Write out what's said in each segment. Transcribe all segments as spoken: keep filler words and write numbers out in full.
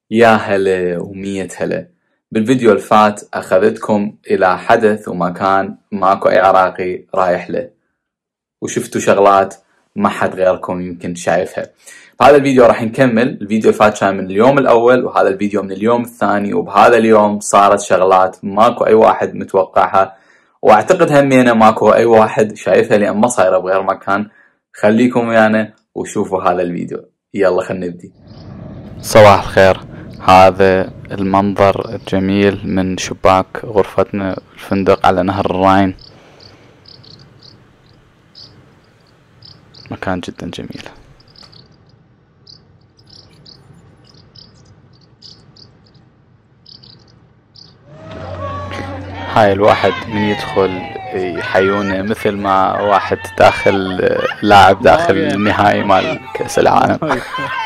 يا هلا ومية هلا. بالفيديو الفات أخذتكم إلى حدث ومكان ماكو أي عراقي رايح له، وشفتوا شغلات ما حد غيركم يمكن شايفها. بهذا الفيديو راح نكمل. الفيديو الفات كان من اليوم الأول، وهذا الفيديو من اليوم الثاني. وبهذا اليوم صارت شغلات ماكو أي واحد متوقعها، وأعتقد همينة ماكو أي واحد شايفها لأن ما صايرة بغير مكان. خليكم ويانا وشوفوا هذا الفيديو. يلا خلينا نبدي. صباح الخير. هذا المنظر الجميل من شباك غرفتنا الفندق على نهر الراين. مكان جدا جميل. هاي الواحد من يدخل يحيونه مثل ما واحد داخل لاعب داخل النهائي مال كأس العالم.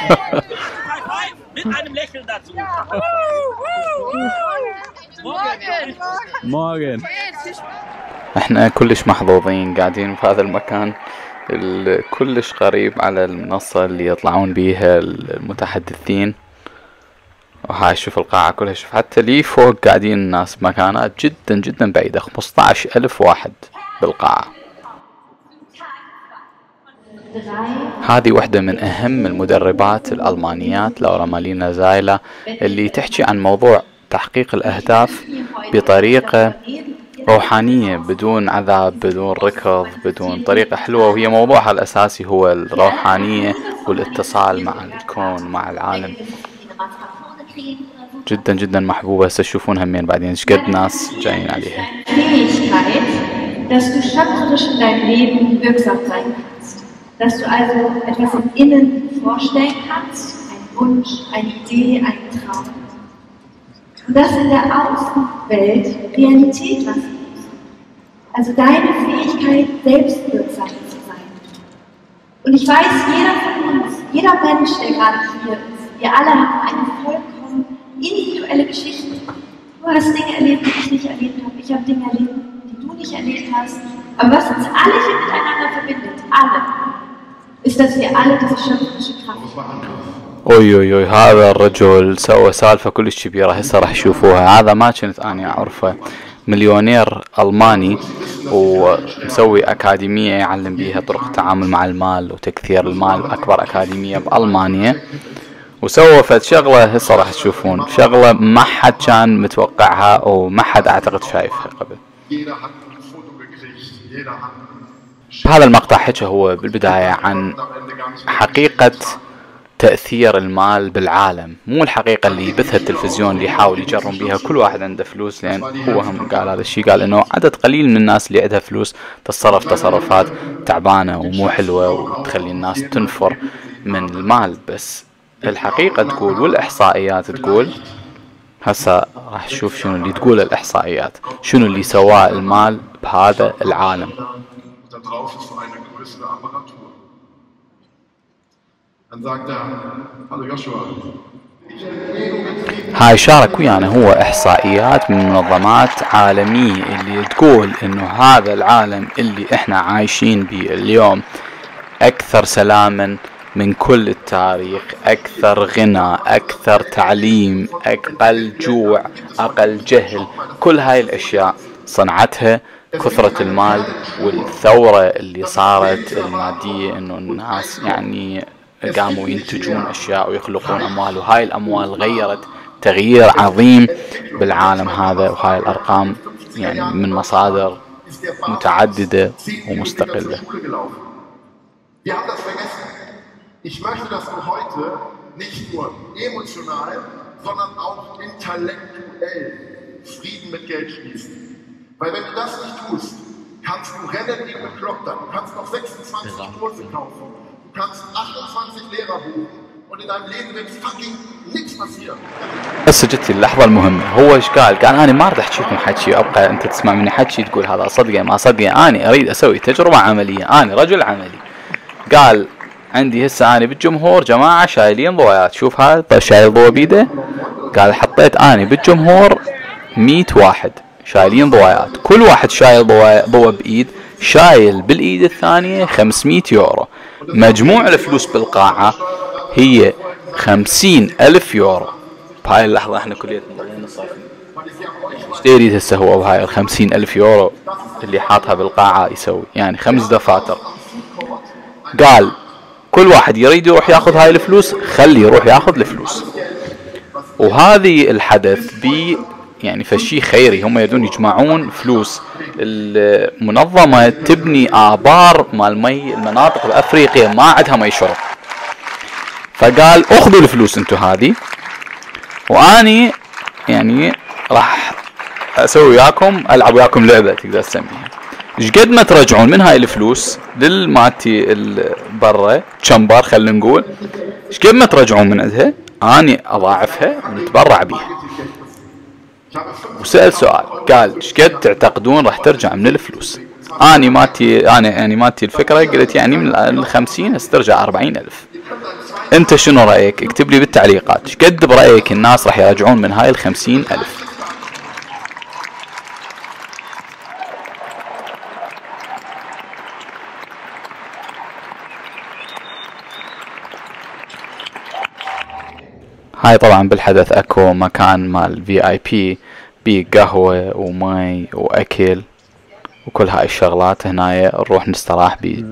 احنا كلش محظوظين قاعدين في هذا المكان كلش قريب على المنصة اللي يطلعون بيها المتحدثين. وهاي شوف القاعة كلها، شوف حتى لي فوق قاعدين الناس بمكانات جدا جدا بعيدة. خمسة عشر ألف واحد بالقاعة. هذه واحدة من أهم المدربات الألمانيات لورا مالينا زايلا، اللي تحكي عن موضوع تحقيق الأهداف بطريقة روحانية، بدون عذاب، بدون ركض، بدون طريقة حلوة. وهي موضوعها الأساسي هو الروحانية والاتصال مع الكون مع العالم. جدا جدا محبوبة. هسه تشوفون همين بعدين ايش قد ناس جايين عليها. Dass du also etwas im Innen vorstellen kannst, ein Wunsch, eine Idee, einen Traum. Und das in der Außenwelt Realität lassen musst. Also deine Fähigkeit, selbstwirksam zu sein. Und ich weiß, jeder von uns, jeder Mensch, der gerade hier ist, wir alle haben eine vollkommen individuelle Geschichte. Du hast Dinge erlebt, die ich nicht erlebt habe. Ich habe Dinge erlebt, die du nicht erlebt hast. Aber was uns alle hier miteinander verbindet, alle, ist, dass wir alle diese schöpferische Kraft haben. اوي اوي اوي هذا الرجل سوى سالفة كلش كبيرة هسه راح تشوفوها. هذا ما كنت اني اعرفه، مليونير الماني ومسوي اكاديمية يعلم بيها طرق التعامل مع المال وتكثير المال، اكبر اكاديمية بالمانيا. وسوى فد شغلة هسه راح تشوفون، شغلة ما حد كان متوقعها وما حد اعتقد شايفها قبل. بهذا المقطع حكى هو بالبداية عن حقيقة تأثير المال بالعالم، مو الحقيقة اللي يبثها التلفزيون اللي يحاول يجرم بيها كل واحد عنده فلوس. لأن هو هم قال هذا الشيء، قال إنه عدد قليل من الناس اللي عندها فلوس تتصرف تصرفات تعبانة ومو حلوة وتخلي الناس تنفر من المال. بس الحقيقة تقول والإحصائيات تقول، هسا راح نشوف شنو اللي تقول الإحصائيات، شنو اللي سواه المال بهذا العالم. هاي شارك ويانا هو احصائيات من منظمات عالمية اللي تقول انه هذا العالم اللي احنا عايشين به اليوم اكثر سلاما من كل التاريخ، اكثر غنى، اكثر تعليم، اقل جوع، اقل جهل. كل هاي الاشياء صنعتها كثرة المال والثورة اللي صارت المادية، انه الناس يعني قاموا ينتجون اشياء ويخلقون اموال، وهاي الاموال غيرت تغيير عظيم بالعالم هذا. وهاي الارقام يعني من مصادر متعددة ومستقلة. Ich möchte, dass du heute nicht nur emotional, sondern auch intellektuell Frieden mit Geld schließt. Weil wenn du das nicht tust, kannst du rennen wie ein Bekloppter. Du kannst noch sechsundzwanzig Kurse kaufen. Du kannst achtundzwanzig Lehrer buchen. Und in deinem Leben wird fucking nichts passieren. بس جت اللحظة المهمة. هو ايش قال؟ قال أنا ما أريد أحكيكم حكي، أبقى أنت تسمع مني حكي تقول هذا صدقة ما صدقة. أنا أريد أسوي تجربة عملية. أنا رجل عملي. قال عندي هسه أنا بالجمهور جماعة شايلين ضويات. شوف هذا شايل ضوء بيده. قال حطيت أنا بالجمهور مية واحد شايلين ضويات، كل واحد شايل ضوء بإيد، شايل بالإيد الثانية خمسمية يورو. مجموع الفلوس بالقاعة هي خمسين ألف يورو. بهاي اللحظة احنا كليتنا ضلينا صافين. ايش تريد هسه هو بهاي الخمسين ألف يورو اللي حاطها بالقاعة يسوي؟ يعني خمس دفاتر. قال كل واحد يريد يروح ياخذ هاي الفلوس خلي يروح ياخذ الفلوس. وهذه الحدث بي يعني فشي خيري، هم يدون يجمعون فلوس. المنظمة تبني آبار مال مي المناطق بأفريقيا ما عندها مي شرب، فقال اخذوا الفلوس انتو هذه واني يعني راح اسوي وياكم العب وياكم لعبة تقدر تسميها. ايش قد ما ترجعون من هاي الفلوس للمالتي برا تشمبر خلينا نقول، ايش قد ما ترجعون من عندها اني اضاعفها ونتبرع بيها. وسأل سؤال قال ايش قد تعتقدون راح ترجع من الفلوس؟ اني ماتي انا يعني ماتي الفكرة قلت يعني من الخمسين استرجع أربعين ألف. انت شنو رأيك؟ اكتب لي بالتعليقات ايش قد برأيك الناس راح يرجعون من هاي الخمسين ألف. هاي طبعا بالحدث اكو مكان مال في اي بي بيه قهوة ومي واكل وكل هاي الشغلات هنايا نروح نستراح بيه.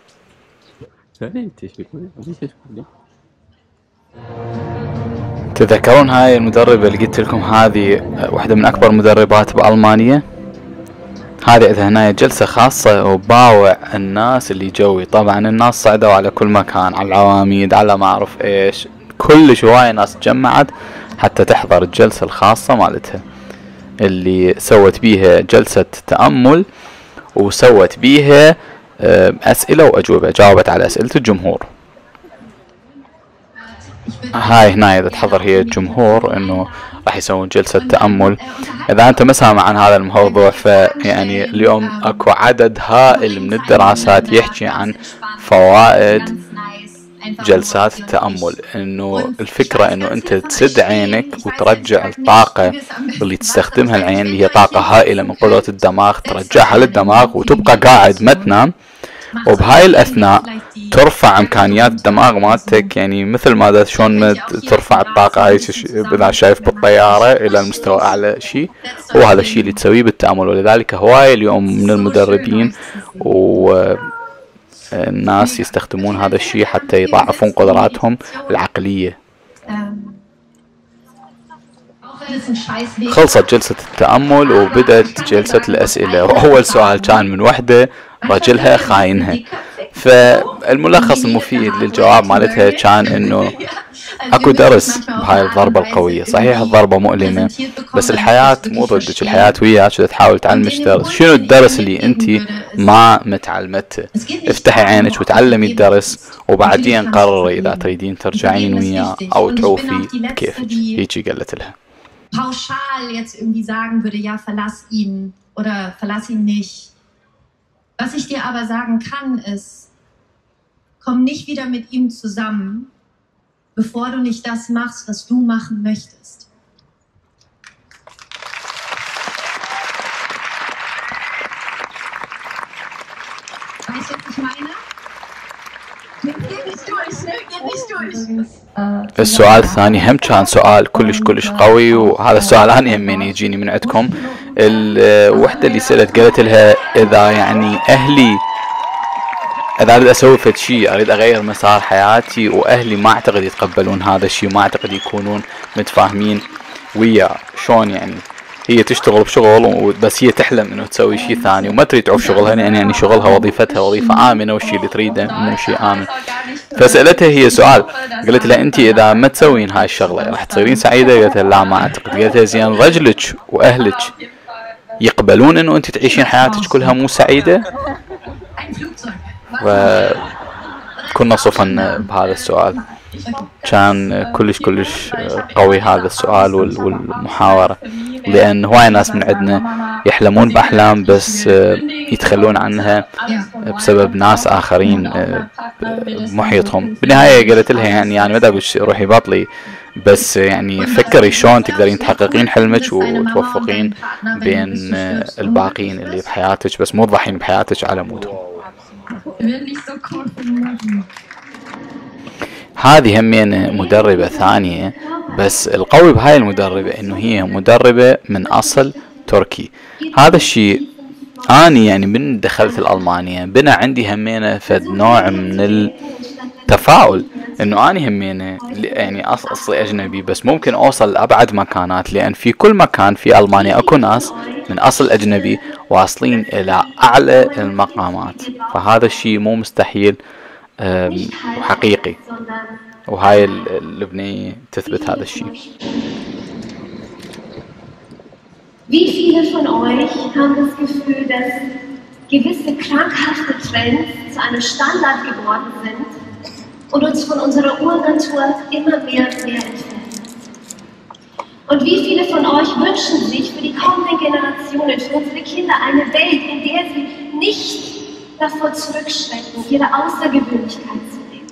تذكرون هاي المدربة اللي قلت لكم هذه واحدة من اكبر مدربات بالمانيا؟ هذه عندها هنايا جلسة خاصة وباوع الناس اللي جوي. طبعا الناس صعدوا على كل مكان، على العواميد، على ما اعرف ايش، كل شوية ناس تجمعت حتى تحضر الجلسة الخاصة مالتها اللي سوت بيها جلسة تأمل وسوت بيها أسئلة وأجوبة، جاوبت على أسئلة الجمهور. هاي هنا إذا تحضر هي الجمهور إنه راح يسوون جلسة تأمل. إذا أنت ما سامع عن هذا الموضوع فيعني اليوم أكو عدد هائل من الدراسات يحكي عن فوائد جلسات التأمل. انه الفكرة انه انت تسد عينك وترجع الطاقة اللي تستخدمها العين اللي هي طاقة هائلة من قدرة الدماغ ترجعها للدماغ وتبقى قاعد ما تنام، وبهاي الاثناء ترفع امكانيات الدماغ مالتك. يعني مثل ما شلون ما ترفع الطاقة هاي اذا شايف بالطيارة الى المستوى اعلى شيء، هو هذا الشيء اللي تسويه بالتأمل. ولذلك هواي اليوم من المدربين و الناس يستخدمون هذا الشيء حتى يضاعفون قدراتهم العقلية. خلصت جلسة التأمل وبدأت جلسة الأسئلة، وأول سؤال كان من وحدة رجلها خاينها. فالملخص المفيد للجواب مالتها كان انه اكو درس بهاي الضربة القوية. صحيح الضربة مؤلمة بس الحياة مو ضدك، الحياة وياك تحاول تعلمك درس. شنو الدرس اللي انت ما متعلمته؟ افتحي عينك وتعلمي الدرس وبعدين قرري اذا تريدين ترجعين وياه او تعوفي بكيفك. هيجي قالت لها. pauschal jetzt irgendwie sagen würde, ja, verlass ihn oder verlass ihn nicht. Was ich dir aber sagen kann, ist, komm nicht wieder mit ihm zusammen, bevor du nicht das machst, was du machen möchtest. Weißt du, was ich meine? Geh nicht durch, ne? Geh nicht durch. السؤال الثاني هم كان سؤال كلش كلش قوي، وهذا السؤال أنا همين يجيني من عندكم. الوحدة اللي سألت قالت لها إذا يعني أهلي إذا أريد أسوي فد شيء، أريد أغير مسار حياتي وأهلي ما أعتقد يتقبلون هذا الشيء، ما أعتقد يكونون متفاهمين وياه، شلون يعني هي تشتغل بشغل بس هي تحلم انه تسوي شيء ثاني وما تريد تعوف شغلها، يعني يعني شغلها وظيفتها وظيفة آمنة والشيء اللي تريده مو شيء آمن. فسألتها هي سؤال، قالت لها انت اذا ما تسوين هاي الشغلة راح تصيرين سعيدة؟ قالت لها لا ما اعتقد. قالت لها زين رجلك واهلك يقبلون انه انت تعيشين حياتك كلها مو سعيدة؟ وكنا صفن بهذا السؤال. كان كلش كلش قوي هذا السؤال والمحاورة، لأن هواي ناس من عندنا يحلمون بأحلام بس يتخلون عنها بسبب ناس آخرين بمحيطهم. بالنهاية قالت لها يعني يعني ما دابش روحي باطلي، بس يعني فكري شلون تقدرين تحققين حلمك وتوفقين بين الباقين اللي بحياتك، بس مو تضحين بحياتك على مودهم. هذه همين مدربة ثانية، بس القوي بهاي المدربة انه هي مدربة من اصل تركي. هذا الشيء اني يعني من دخلت الالمانية بنا عندي همينة فد نوع من التفاؤل انه اني همينة يعني اصلي اجنبي بس ممكن اوصل لابعد مكانات، لان في كل مكان في المانيا اكو ناس من اصل اجنبي واصلين الى اعلى المقامات، فهذا الشيء مو مستحيل وحقيقي، وهاي اللبنية تثبت هذا الشيء. Wie viele von euch haben das Gefühl, dass gewisse krankhafte Trends zu einem Standard geworden sind und uns von unserer Urnatur immer mehr und mehr entfernen? Und wie viele von euch wünschen sich für die kommenden Generationen, für unsere Kinder eine Welt, in der sie nicht davor zurückschrecken, ihre Außergewöhnlichkeit zu leben?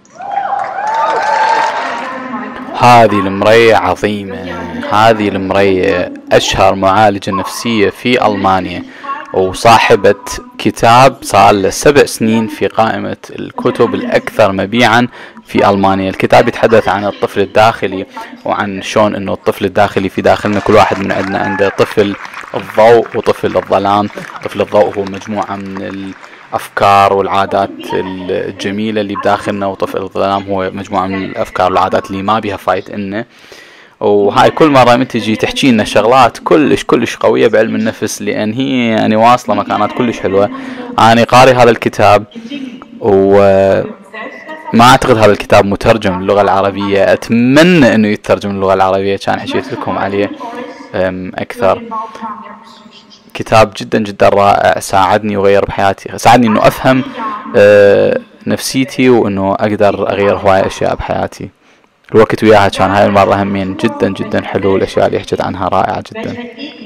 هذه المرية عظيمة. هذه المرية أشهر معالجة نفسية في ألمانيا، وصاحبة كتاب صار له سبع سنين في قائمة الكتب الأكثر مبيعا في ألمانيا. الكتاب يتحدث عن الطفل الداخلي، وعن شلون إنه الطفل الداخلي في داخلنا كل واحد من عندنا عنده طفل الضوء وطفل الظلام. طفل الضوء هو مجموعة من الأفكار والعادات الجميلة اللي بداخلنا، وطفل الظلام هو مجموعة من الأفكار والعادات اللي ما بيها فايت إنه. وهاي كل مرة من تجي تحكي لنا شغلات كلش كلش قوية بعلم النفس، لأن هي يعني واصلة مكانات كلش حلوة. أنا قاري هذا الكتاب وما أعتقد هذا الكتاب مترجم للغة العربية، أتمنى إنه يترجم للغة العربية، كان حكيت لكم عليه أكثر. كتاب جدا جدا رائع، ساعدني وغير بحياتي، ساعدني إنه أفهم نفسيتي وإنه أقدر أغير هواي أشياء بحياتي. الوقت وياها كان هاي المرة همين جدا جدا حلو، والأشياء اللي حكيت عنها رائعة جدا.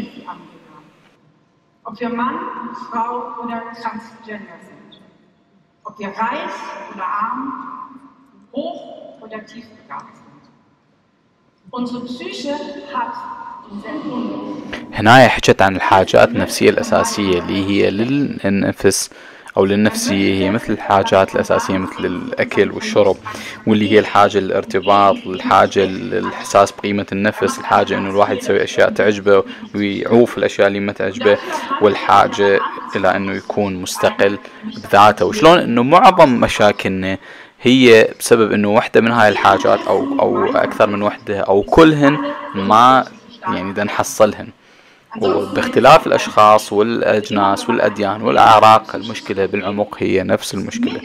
هنا حكيت عن الحاجات النفسية الأساسية اللي هي للنفس أو للنفسية، هي مثل الحاجات الأساسية مثل الأكل والشرب، واللي هي الحاجة للارتباط، الحاجة للإحساس بقيمة النفس، الحاجة إنه الواحد يسوي أشياء تعجبه ويعوف الأشياء اللي ما تعجبه، والحاجة إلى إنه يكون مستقل بذاته. وشلون إنه معظم مشاكلنا هي بسبب إنه واحدة من هاي الحاجات أو أو أكثر من واحدة أو كلهن ما يعني دا نحصلهن. وباختلاف الأشخاص والأجناس والأديان والأعراق، المشكلة بالعمق هي نفس المشكلة.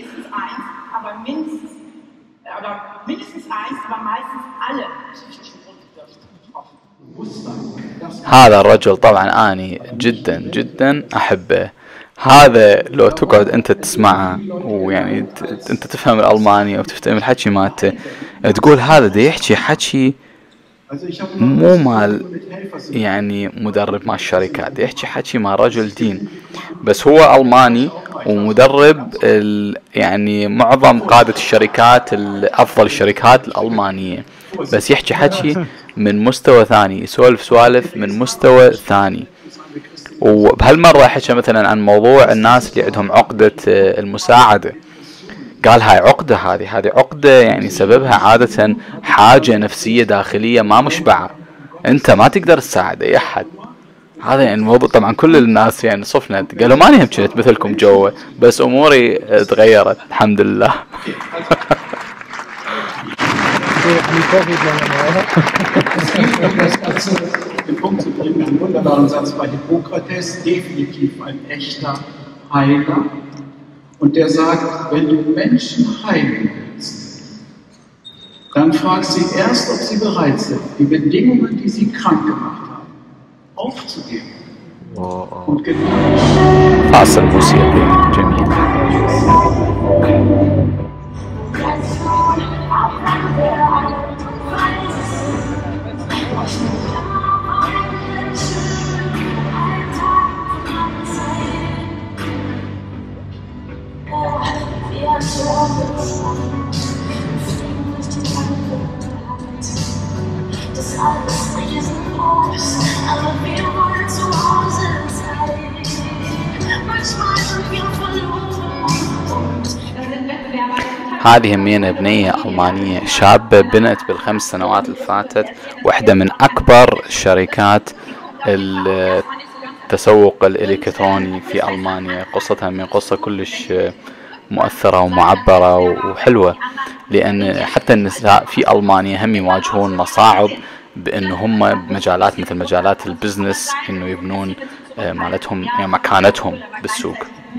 هذا الرجل طبعا أني جدا جدا أحبه. هذا لو تقعد أنت تسمعه ويعني أنت تفهم الألماني أو تفهم الحكي مالته، تقول هذا دا يحكي حكي مو مال يعني مدرب مع الشركات، يحكي حكي مع رجل دين، بس هو ألماني ومدرب يعني معظم قادة الشركات أفضل الشركات الألمانية، بس يحكي حكي من مستوى ثاني، يسولف سوالف من مستوى ثاني. وبهالمرة حكى مثلا عن موضوع الناس اللي عندهم عقدة المساعدة، قال هاي عقدة، هذه هذه عقدة يعني سببها عادة حاجة نفسية داخلية ما مشبعة، انت ما تقدر تساعد اي احد. هذا يعني الموضوع طبعا كل الناس يعني صفنت، قالوا ماني هم كنت مثلكم جوا، بس اموري tغيرت الحمد لله. Den Punkt zu bringen, einen wunderbaren Satz bei Hippokrates, definitiv ein echter Heiler. Und der sagt, wenn du Menschen heilen willst, dann frag sie erst, ob sie bereit sind, die Bedingungen, die sie krank gemacht haben, aufzugeben. Und genau. فاصل موسيقي جميل. Das alles riesengroß, aber wir wollen zu Hause sein. Manchmal sind wir verloren und da sind Wettbewerber. هذه همينة بنية ألمانية شابة بنت بالخمس سنوات اللي فاتت واحدة من أكبر شركات التسوق الإلكتروني في ألمانيا. قصتها من قصة كلش مؤثرة ومعبرة وحلوة، لأن حتى النساء في ألمانيا هم يواجهون مصاعب بأن هم بمجالات مثل مجالات البزنس إنه يبنون مالتهم يعني مكانتهم بالسوق.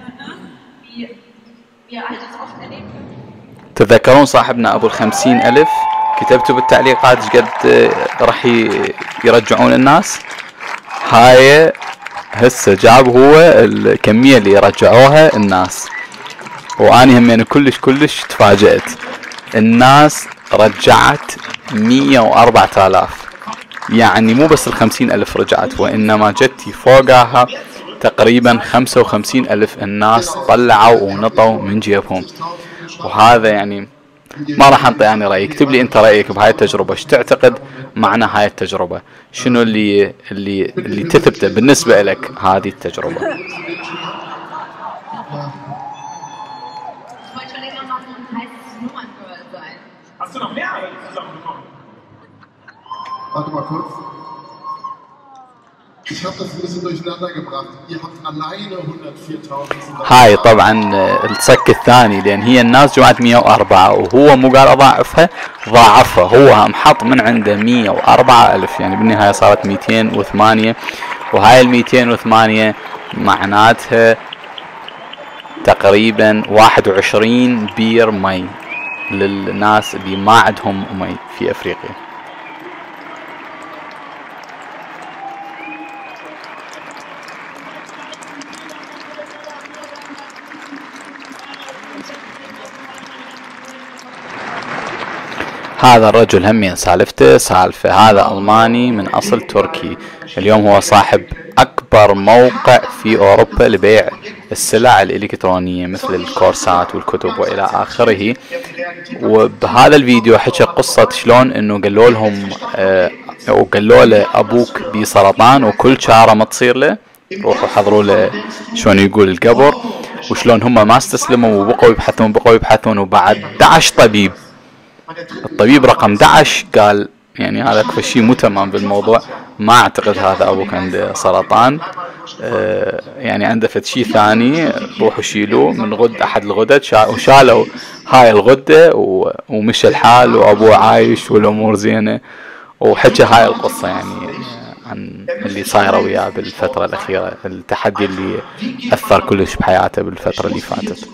تتذكرون صاحبنا أبو الخمسين ألف؟ كتبتوا بالتعليقات قد راح يرجعون الناس. هاي هسه جاب هو الكمية اللي رجعوها الناس، وأنا همين كلش كلش تفاجأت. الناس رجعت مية وأربعة آلاف، يعني مو بس الخمسين ألف رجعت، وإنما جتي فوقها تقريبا خمسة وخمسين ألف الناس طلعوا ونطوا من جيبهم. وهذا يعني ما راح انطي يعني رأيي، اكتب لي انت رأيك بهاي التجربة، ايش تعتقد معنى هاي التجربة، شنو اللي اللي اللي تثبته بالنسبة لك هذه التجربة. Warte mal kurz. Ich habe das ein bisschen durcheinander gebracht. Ihr habt alleine hundertviertausend. هاي طبعا الصك الثاني، لان هي الناس جمعت مية وأربعة وهو مو قال اضاعفها، ضاعفها هو هم حط من عنده مية وأربعة ألف، يعني بالنهاية صارت ميتين وثمانية. وهاي الميتين وثمانية معناتها تقريبا واحد وعشرين بير مي للناس اللي ما عندهم مي في افريقيا. هذا الرجل همين سالفته سالفة، هذا ألماني من أصل تركي، اليوم هو صاحب أكبر موقع في أوروبا لبيع السلع الإلكترونية مثل الكورسات والكتب وإلى آخره. وبهذا الفيديو حكى قصة شلون إنه قالوا لهم آه وقالوا له أبوك بسرطان وكل شهر ما تصير له روحوا حضروا له شلون يقول القبر، وشلون هم ما استسلموا وبقوا يبحثون بقوا يبحثون وبعد أحد عشر طبيب، الطبيب رقم أحد عشر قال يعني هذا كل شيء مو تمام بالموضوع، ما اعتقد هذا ابوك عنده سرطان، آه يعني عنده فد شيء ثاني، روحوا شيلوه من غد احد الغدد. وشالوا هاي الغده ومشى الحال وابوه عايش والامور زينه. وحكى هاي القصه يعني عن اللي صايره وياه بالفتره الاخيره، التحدي اللي اثر كلش بحياته بالفتره اللي فاتت.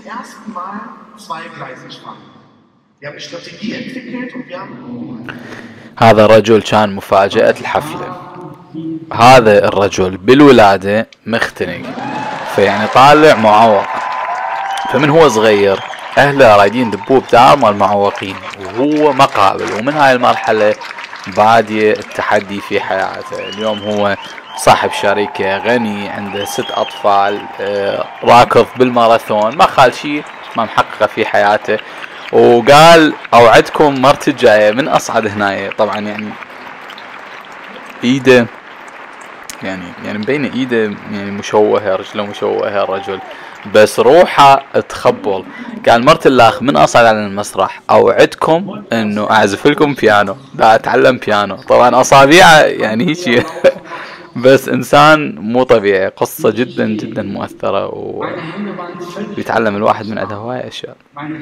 هذا الرجل كان مفاجأة الحفلة. هذا الرجل بالولادة مختنق، فيعني طالع معوق، فمن هو صغير أهله رايدين دبوه بدار مال معوقين وهو ما قابل. ومن هاي المرحلة بادية التحدي في حياته. اليوم هو صاحب شركة، غني، عنده ست أطفال، راكض بالماراثون، ما خال شيء ما محققه في حياته. وقال اوعدكم مرتي الجايه من اصعد هنايا. طبعا يعني ايده يعني يعني مبينه ايده يعني مشوهه، رجله مشوهه الرجل، بس روحه تخبل. قال مرت الاخ من اصعد على المسرح اوعدكم انه اعزف لكم بيانو، دا اتعلم بيانو. طبعا اصابيعه يعني هيك بس انسان مو طبيعي. قصه جدا جدا مؤثره ويتعلم الواحد من عندها هواي اشياء.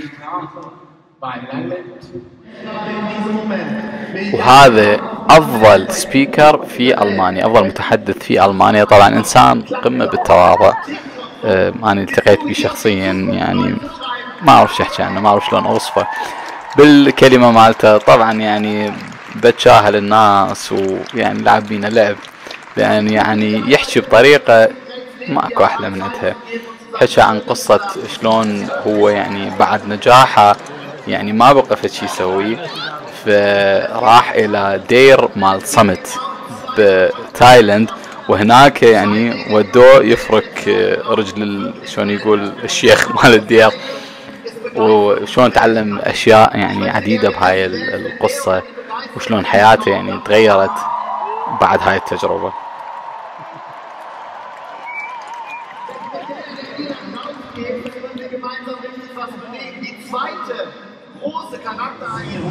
وهذا افضل سبيكر في المانيا، افضل متحدث في المانيا. طبعا انسان قمه بالتواضع، آه انا التقيت به شخصيا، يعني ما اعرف شو احكي عنه، ما اعرف شلون اوصفه بالكلمه مالته. طبعا يعني بتشاهل الناس ويعني لعب بينا لعب، لأن يعني يحكي بطريقة ماكو أحلى من عندها. حكى عن قصة شلون هو يعني بعد نجاحه يعني ما بقى فد شي يسوي، فراح إلى دير مال صمت بتايلاند، وهناك يعني ودوه يفرك رجل شلون يقول الشيخ مال الدير، وشلون تعلم أشياء يعني عديدة بهاي القصة، وشلون حياته يعني تغيرت بعد هاي التجربة.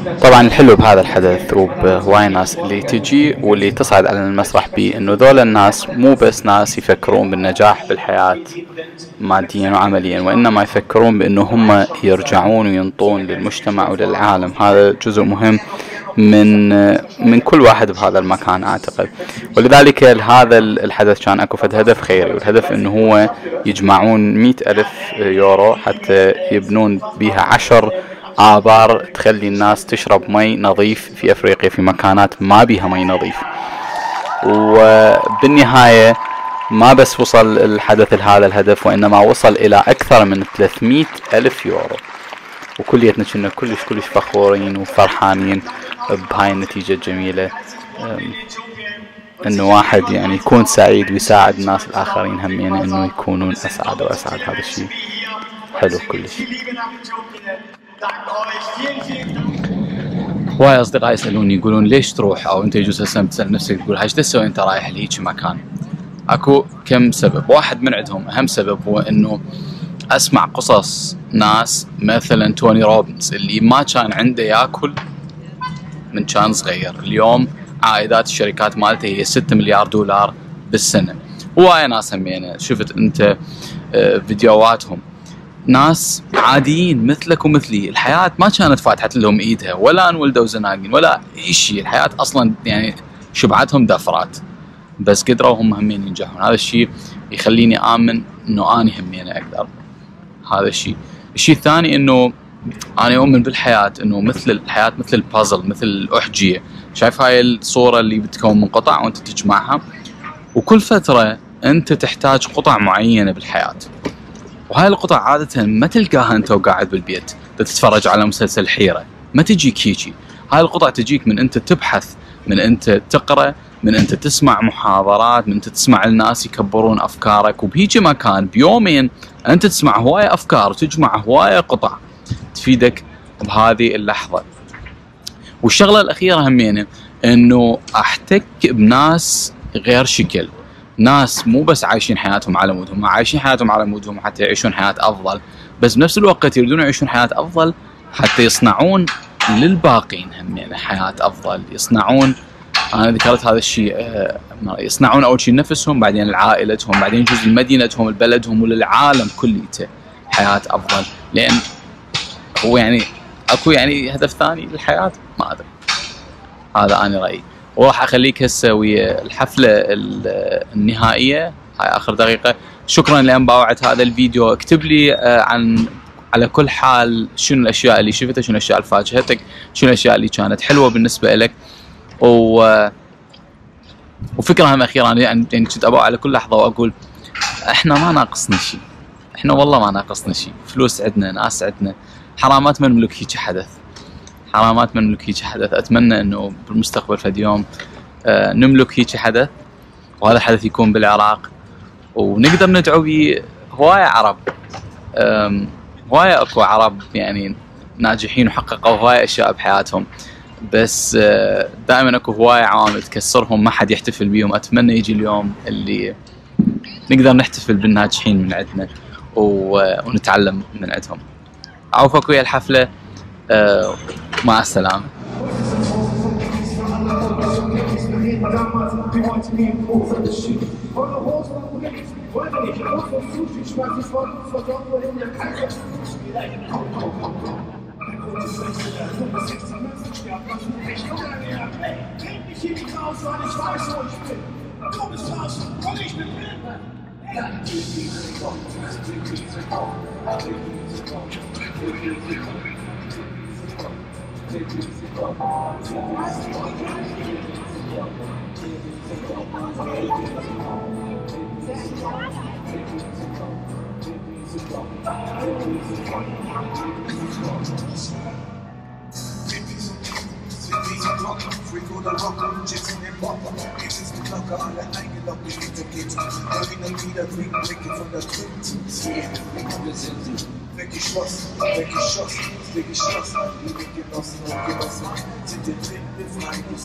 طبعا الحلو بهذا الحدث وبهواي الناس اللي تجي واللي تصعد على المسرح بيه انه ذول الناس مو بس ناس يفكرون بالنجاح بالحياة ماديا وعمليا، وانما يفكرون بانه هم يرجعون وينطون للمجتمع وللعالم. هذا جزء مهم من من كل واحد بهذا المكان اعتقد، ولذلك هذا الحدث كان اكو فد هدف خيري، والهدف انه هو يجمعون مئة الف يورو حتى يبنون بها عشر آبار تخلي الناس تشرب مي نظيف في افريقيا في مكانات ما بيها مي نظيف. وبالنهاية ما بس وصل الحدث لهذا الهدف، وانما وصل الى اكثر من ثلاثمئة الف يورو، وكليتنا كنا كلش كلش فخورين وفرحانين بهاي النتيجة الجميلة. انه واحد يعني يكون سعيد ويساعد الناس الاخرين همين انه يكونون اسعد واسعد، هذا الشيء حلو كلش. هواي اصدقائي يسالوني يقولون ليش تروح، او انت يجوز هسه تسال نفسك تقول هاي تسوي انت رايح لهيك مكان. اكو كم سبب، واحد من عندهم اهم سبب هو انه اسمع قصص ناس مثلا توني روبنز اللي ما كان عنده ياكل من كان صغير، اليوم عائدات الشركات مالته هي ستة مليار دولار بالسنة. هواي ناس همينة شفت انت فيديوهاتهم، ناس عاديين مثلك ومثلي، الحياة ما كانت فاتحت لهم ايدها ولا انولدوا زناقين ولا شيء، الحياة اصلا يعني شبعتهم دفرات، بس قدروا هم همين ينجحون. هذا الشيء يخليني امن انه اني همين اقدر. هذا الشيء. الشيء الثاني انه انا اؤمن بالحياة انه مثل الحياة مثل البازل، مثل الاحجية. شايف هاي الصورة اللي بتكون من قطع وانت تجمعها، وكل فترة انت تحتاج قطع معينة بالحياة، وهاي القطع عادة ما تلقاها انت وقاعد بالبيت تتفرج على مسلسل حيرة، ما تجيك هيجي. هاي القطع تجيك من انت تبحث، من انت تقرأ، من انت تسمع محاضرات، من انت تسمع الناس يكبرون افكارك، وبهيجي مكان بيومين انت تسمع هواية افكار وتجمع هواية قطع تفيدك بهذه اللحظة. والشغلة الاخيرة همينة انه احتك بناس غير شكل، ناس مو بس عايشين حياتهم على مودهم، عايشين حياتهم على مودهم حتى يعيشون حياة افضل، بس بنفس الوقت يريدون يعيشون حياة افضل حتى يصنعون للباقين همين حياة افضل. يصنعون، انا ذكرت هذا الشيء، يصنعون اول شيء نفسهم، بعدين لعائلتهم، بعدين جزء لمدينتهم لبلدهم وللعالم كليته حياة افضل. لان هو يعني اكو يعني هدف ثاني للحياة ما ادري، هذا انا رايي. وراح اخليك هسه ويا الحفلة النهائية هاي اخر دقيقة. شكرا لان باوعت هذا الفيديو. اكتب لي عن على كل حال شنو الاشياء اللي شفتها، شنو الاشياء اللي فاجأتك، شنو الاشياء اللي كانت حلوة بالنسبة لك. و وفكرة هم اخيرة، انا يعني كنت ابغى على كل لحظة واقول احنا ما ناقصنا شيء، احنا والله ما ناقصنا شيء، فلوس عندنا، ناس عندنا، حرامات ما نملك هيك حدث، حرامات ما نملك هيك حدث. اتمنى انه بالمستقبل في يوم آه نملك هيك حدث، وهذا الحدث يكون بالعراق، ونقدر ندعو بيه هواية عرب. هواية اكو عرب يعني ناجحين وحققوا هواية اشياء بحياتهم، بس آه دائما اكو هواية عوامل تكسرهم ما حد يحتفل بيهم. اتمنى يجي اليوم اللي نقدر نحتفل بالناجحين من عندنا ونتعلم من عندهم. عوفك ويا الحفلة، آه مع السلامة. Weggeschlossen, weggeschossen, weggeschlossen, die Genossen und Genossen sind den Blinden frei.